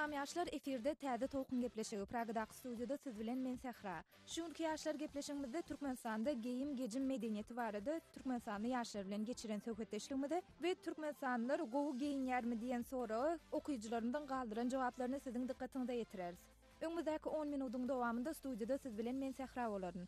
Salam yaşlar, efirde täze toqun gepleşigi Pragada studiyada siz bilen men Sehra. Şunki yaşlar gepleşigimizde Türkmenistanda geyim gejim medeniyeti barada Türkmenistanly yaşlar bilen geçiren söhbetleşigimizde we Türkmenistanlar gowy geyinýärmi diýen soragy okuyjylaryndan galdyran jogaplaryny siziň dikkatiňize ýetireriz. Öňümüzdäki 10 minutyň dowamında studiyada siz bilen men Sehra bolaryn.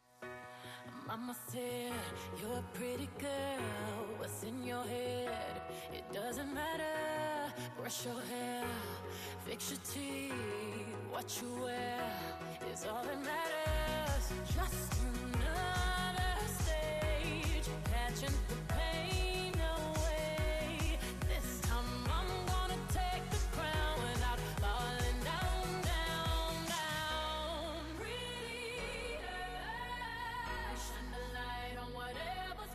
Mama said, you're a pretty girl. What's in your head? It doesn't matter. Brush your hair, fix your teeth. What you wear is all that matters. Just another stage, catching the pain away. This time I'm gonna take the crown without falling down, down, down. Pretty girl, shine the light on whatever's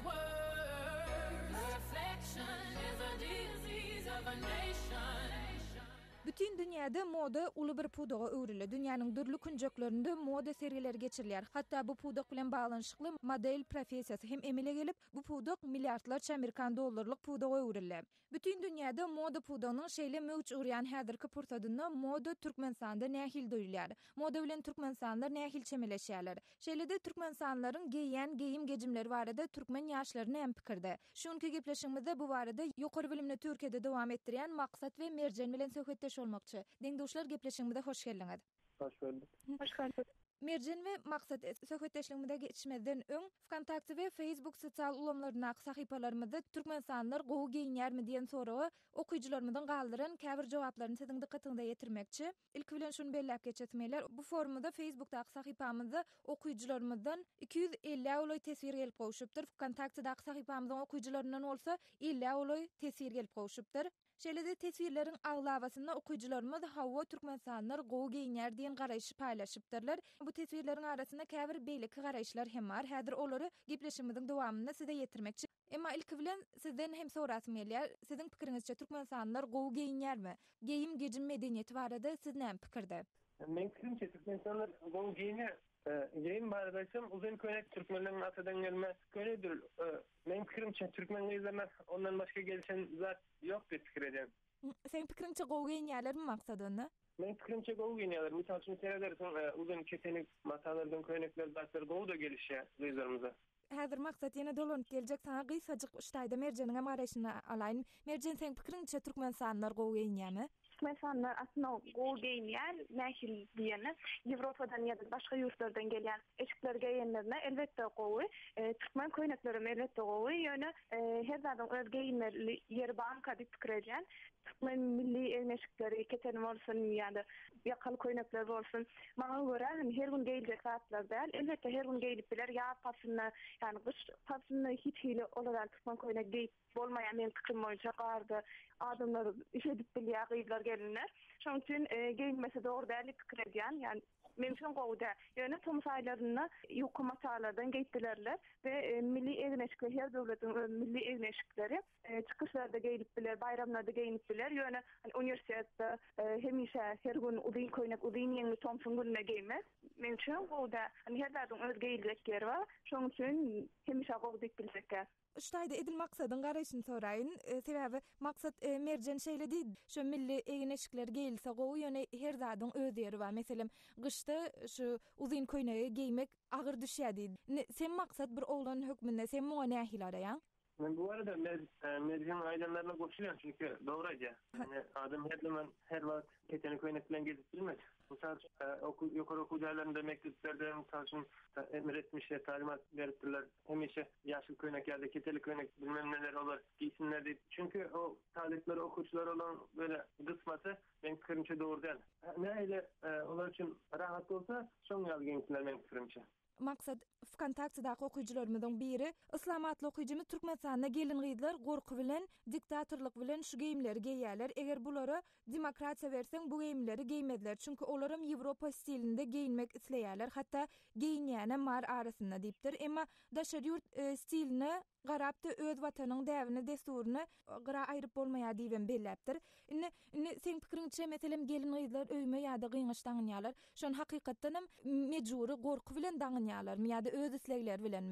worse. Reflection is a disease of a nation. Bütün dünyada moda uly bir pudaga öwrüli. Dünýäniň dürli künjeklerinde moda serileri geçirilýär. Hatda bu pudak bilen baglanyşykly model professiýasy hem emele gelip bu pudak milliardlarça Amerikan dollarlyk pudaga öwrildi. Bütün dünýäde moda pudagynyň şeýle möwç urýan häzirki pursadyna moda Türkmenistanda nähil doýulýar. Moda bilen Türkmenistanlar nähil çemeleşýärler. Şeýle-de Türkmenistanlaryň geýýän geyim gejimleri barada türkmen ýaşlaryny hem pikirde. Şunki gepleşigimizde bu barada ýokary bilimni Türkiýede dowam etdirýän Maksat we Merjen bilen söhbetleşýär olmakçı. Deňdoşlar gepleşigimizde hoş geldiňiz. Hoş bulduk. Hoş bulduk. Merjen we Maksat söhbetleşigimizde geçmeden öň Wkontakte we Facebook sosial ulamlaryna sahypalarymyzda Türkmenistanlar gowy geyinýärmi diýen soragy okuyjylarymyzdan galdyran käbir jogaplaryny siziň dikkatiňize ýetirmekçi. Ilk bilen şunu belläp geçetmeler. Bu forumda Facebookda sahypamyzda okuyjylarymyzdan 250 uly tesir gelip goşupdyr. Wkontakte'da sahypamyzdan okuyjylaryndan bolsa 50 uly tesir gelip goşupdyr. Şeýle-de tesirleriň aglawasyna okuyjylarymyz hawa Türkmenistanlar gowy geyinýär diýen garaýşy paýlaşypdyrlar. Bu tesirleriň arasynda käbir beýleki garaýşlar hem bar. Häzir olary gepleşigimiziň dowamynda size ýetirmekçi. Emma ilk bilen sizden hem sorasym gelýär. Siziň pikiriňizçe Türkmenistanlar gowy geyinýärmi? Geyim gejim medeniýeti barada siz näme pikirde? Men pikirimçe Türkmenistanlar gowy geyinýär. Geyim baradaysam uzun köýnek Türkmenleriň atadan gelme köýnedir. Men pikirimçe Türkmen gyzlarına ondan başga gelişen zat ýok diýip pikir edem. Sen pikiriňçe gowy geyinýärlermi maksadyny? Men pikirimçe gowy geyinýärler. Misal üçin seýerlersiň uzun ketenik matalardan köýnekler zatlar gowy da gelişýär gyzlarymyza. Häzir Maksat ýene dolanyp geljek sana gysajyk Uştaýda Merjeniň garaýşyny alaýyn. Merjen sen pikiriňçe Türkmenistanlar gowy geyinýärmi? Türkmenistanlar aslında gowy geyinýär, nähil diýeni Ýewropadan ýa-da başga ýurtlardan gelýän eşikler geýenlerine elbetde gowy, türkmen köýnekleri elbetde gowy, ýöne her zadyň öz geyinmeli ýeri banka diýip pikir edýän. Türkmen milli eşikleri keten bolsun ýa-da ýakaly köýnekler bolsun. Maňa görä her gün geýiljek zatlar däl, elbetde her gün geýilip biler, ýa pasyny, ýani gyş pasyny hiç hili olarak türkmen köýnek geýip bolmaýan men pikirim boýunça gardy. Adamlar işedip bilýär, gyzlar gelinler. Şoň üçin geyinmese dogry däl pikir edýän, ýani mümkin gowda. Ýöne tomus aýlaryna ýokary matalardan geýipdilerler we milli egneşikler her döwletiň milli egneşikleri çykyşlarda geýilip biler, bayramlarda geýinip biler. Ýöne uniwersitetde hemişe her gün uzun köýnek, uzun ýeňli tomsun gününe geýmez. Mümkin gowda her zadyň öz geýiljek ýeri bar. Şoň üçin hemişe gowda diýip bilsekler. Ştaýda edil maksadyň garaýşyny soraýyn. Sebäbi maksat Merjen şeýle diýdi. Şu milli egneşikler geýilse gowy ýöne her zadyň öz ýeri bar. Meselem gyşda şu uzun köýnegi geýmek agyr düşýär diýdi. Sen maksat bir oglanyň hökmünde sen muňa nähil araýan? Men bu arada Merjen aýlanlaryna goşulýan çünki dogry aýdýar. Yani adam her wagt keteni köýnek bilen gezip bilmez. Misal ýokary okuwlarynda mekteplerde misal üçin emretmişler, talimat beripdiler. Hemişe ýaşyl köýnek ýa-da keteli köýnek bilmem neler olar giysinler diýip. Çünki o talipler, okuwçylar olan böyle kısmatı men pikirimçe dogry däl. Nähili olar üçin rahat bolsa, şoň ýaly gençler men pikirimçe. Maksat Wkontakte'daki okuyjylarymyzyň biri islam atly okuyjymy Türkmenistanda gelin gyzlar gorku bilen, diktatorlyk bilen şu geyimleri geýýärler. Eger bulara demokratiýa berseň bu geyimleri geýmediler. Çünki olaram Ýewropa stilinde geyinmek isleýärler. Hatda geyinýäne mar arasynda diýipdir. Emma daşary ýurt stilini garapda öz watanyň däwini desturuny gyra aýryp bolmaýar diýen belläpdir. Indi sen pikiriňçe meselem gelin gyzlar öýme ýa-da gyňyş daňynýarlar. Şol hakykatdan hem mejburi gorku bilen daňynýarlar ýa-da öz islegleri bilenmi?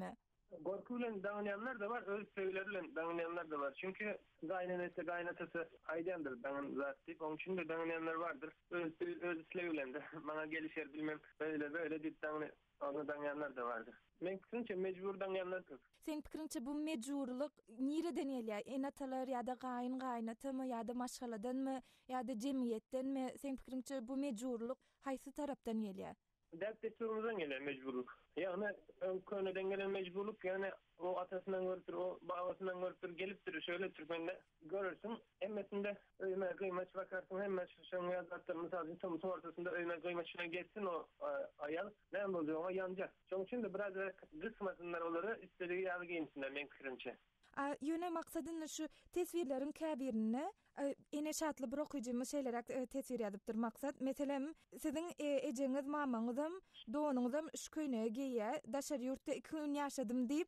Gorku bilen dağınayanlar da var, öz sevgileri bilen dağınayanlar da var. Çünkü gaynanesi, gaynatası aydandır dağın zat deyip, onun için de dağınayanlar vardır. Öz sevgi bilen de bana gelişer bilmem böyle deyip onu dağınayanlar da vardır. Men fikrimçe mecbur dağınayanlar çok. Sen pikirinçe bu mecburluk nireden gelýär? Enatalar ýa-da gaýnata mı ýa-da maşgaladan mı ýa-da jemgyýetden mi? Sen pikirinçe bu mecburluk haýsy tarapdan gelýär? Dert desturumuzdan gelen mecburluk. Yani köneden gelen mecburluk, yani o atasından görüptür, o babasından görüptür, geliptir şöyle Türkmen'de görürsün. Emmesinde öyme kıymaç bakarsın, hemen şu yazarlar misal tam ortasında öyme kıymaçına geçsin o ayal. Ne oluyor ama yanacak. Çünkü şimdi biraz kısmasınlar onları, istediği yağı giyinsinler men fikrimçe. Ýöne maksadyn şu tesvirlerin käbirini ene şatly bir okujymyz şeýlerek tesvir edipdir maksat. Meselem siziň ejeňiz, mamaňyzam, donuňyzam şu köýnege giýýär, daşary ýurtda 2 gün ýaşadym diýip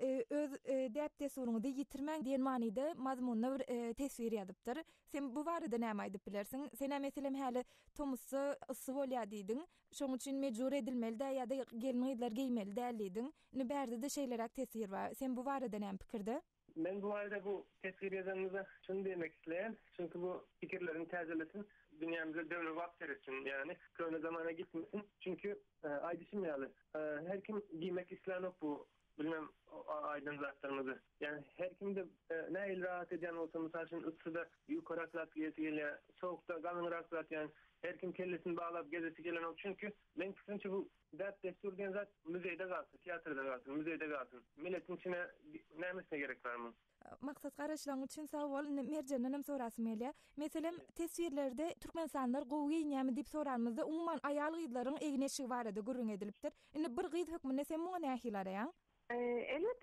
öz däp tesuruňyzy ýitirmäň diýen manyda mazmunly bir tesvir edipdir. Sen bu barada näme aýdyp bilersiň? Sen meselem häli tomusy ysy bolýar diýdiň. Şoň üçin mejbur edilmeli ýa-da gelin giýmeli dälidiň. Ne berde de şeýlerek tesvir bar. Sen bu barada näme pikirde? Ben bu arada bu tesir yazanıza şunu demek isteyen, çünkü bu fikirlerin tezelesin, dünyamıza devre vakt verirsin, yani köhne zamana gitmesin. Çünkü aydışım yalı, her kim giymek isteyen yok bu, bilmem aydın zatlarımızı. Yani her kim de ne el rahat eden olsa, misal için ıssıda yukarı aklat geliyor, soğukta kalın aklat, yani her kim kellesini bağlayıp gezesi gelen o. Çünkü ben fikrimce bu dert destur diyen zat müzeyde kalsın, tiyatroda kalsın, müzeyde kalsın. Milletin içine neymisine gerek var mı? Maksat garaşlaryň üçin sag bol. Merjanynam sorasym gelýär. Meselem tesvirlerde türkmensanlar gowy giýinýärmi diýip sorarmyzda umumyň aýal gyzlaryň egneşigi barada gürrüň edilipdir. Indi bir gyz hökmünde sen muňa nähil araýan? Elbette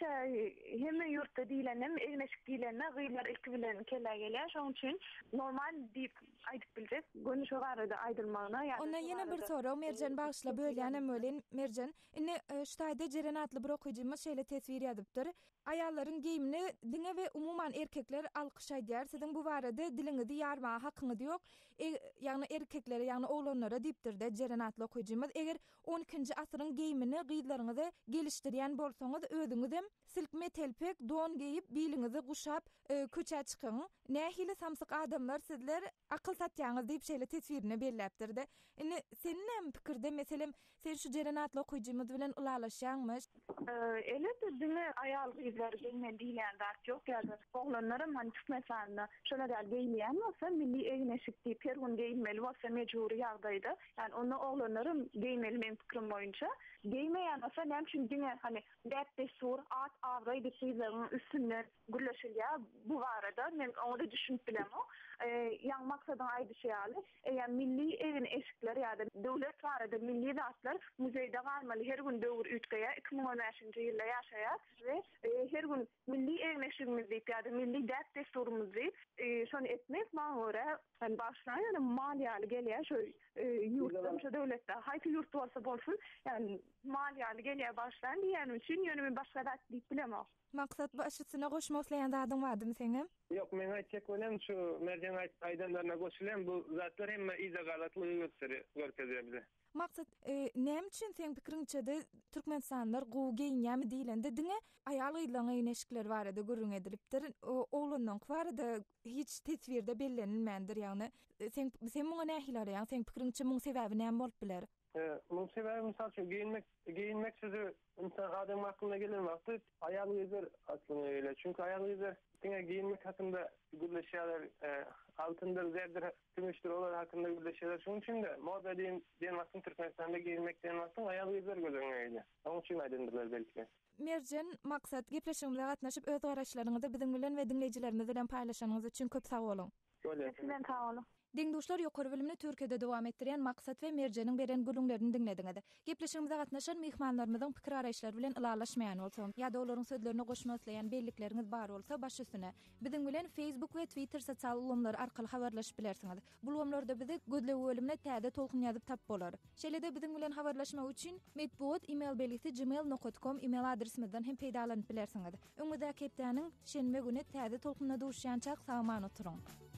hem yurtta diýlenem, egneşik diýlenme gyýlar ilki bilen kelle gelýär. Şoň üçin normal diýip aýdyp bildik. Gönüş barada aýdylmagyna ýa-da. Ona ýene bir soru Merjan bagşla bölýänem ölen Merjan. Indi şu taýda Jeren atly bir okujymyz şeýle tesvir edipdir. Aýallaryň giýimini diňe we umumyň erkekler alkyşaýdýar. Siziň bu barada diliňizi ýarmaga hakyňyz ýok. Ýagny erkeklere, ýagny oglanlara diýipdir de Jeren atly okujymyz. Eger 12-nji asyryň giýimini gyýlaryňyza gelişdirýän bolsaňyz özüňiz hem silkme telpek don giýip biliňizi guşap köçe çykyň. Nähili samsyk adamlar sizler akıl satýaňyz diýip şeýle teswirini belläpdir de. Indi senin hem pikirde meselem sen şu Jeren atly okujymyz bilen ulalaşýanmy? Elbette diňe aýal gyzlar gelmen diýlen zat ýok ýa-da oglanlarym hani türkmensanna şolar gelýän bolsa milli egneşik diýip her gün giýmeli bolsa mejburi ýagdaýda. Yani onu oglanlarym giýmeli men pikirim boýunça. Giýmeýän bolsa näme üçin diňe hani däp destur at awray diýip üstünden gürleşilýär. Bu barada men onu düşünüp bilem o. Ýa maksadyň aýdyşýaly. Eýer milli evin eşikleri ýa-da döwlet barada milli zatlar muzeyde galmaly her gün döwür ütgeýä 2015-nji ýylda ýaşaýar we her gün milli egneşigimiz diýip ýa-da milli däp desturumuz diýip şonu etmek maňa görä hani başlaýan maliýaly gelýär şo ýurtda şo döwletde haýsy ýurt bolsa bolsun yani maliýaly gelýär başlaýan diýen üçin ýöne başga zat diýip bilemok. Maksat başysyna goşmak isleýän zadyň bardymy seňem? Yok, men aýtjak bolam şu Merjan aýdanlaryna goşulan bu zatlar hemme iza galatlygy gösterýär bize. Maksat näme üçin sen pikiriňçe de türkmensanlar gowy giýinýärmi diýilende diňe aýal gyzlaryň egneşikleri barada gürrüň edilipdir. Oglanyň barada hiç tesvirde bellenilmendir ýagny. Sen muňa nähil araýan? Sen pikiriňçe muň sebebi näme bolup biler? Muň sebebi misal şu giyinmek sözü insan adam aklına gelen wagty aýal gyzlar aslında öyle. Çünkü aýal gyzlar diňe giyinmek hakynda gürleşýärler, altındır, zerdir, gümüştür, olar hakkında gürleşýärler. Şoň üçin de moda diýen wagtyň Türkmenistanda giyinmek diýen wagtyň aýal gyzlar gözüňe gelýär. Onuň üçin aýdandyrlar belki. Merjan, maksat gepleşigimizde gatnaşyp öz garaşlaryňyzy biziň bilen we dinleýijilerimiz bilen paýlaşanyňyz üçin köp sag bolun. Sizden sag olun. Dingduşlar ýokary bilimni Türkiýede dowam etdirýän Maksat we Merjanyň beren gürrüňlerini diňlediňiz. Gepleşigimizde gatnaşan mehmanlarymyzyň pikir araýşlary bilen ulalaşmaýan bolsam, ýa-da olaryň sözlerini goşmak isleýän bellikleriniz bar bolsa baş üstüne biziň bilen Facebook we Twitter sosial ulamlary arkaly habarlaşyp bilersiňiz. Bu ulamlarda bizi Gödle bölümine täze tolkun ýazyp tap bolar. Şeýle-de biziň bilen habarlaşmak üçin medbuat email belgisi gmail.com email adresimizden hem peýdalanyp bilersiňiz. Öňüňizde kepdäniň şenbe güni täze tolkunna duşýançak sagman oturuň.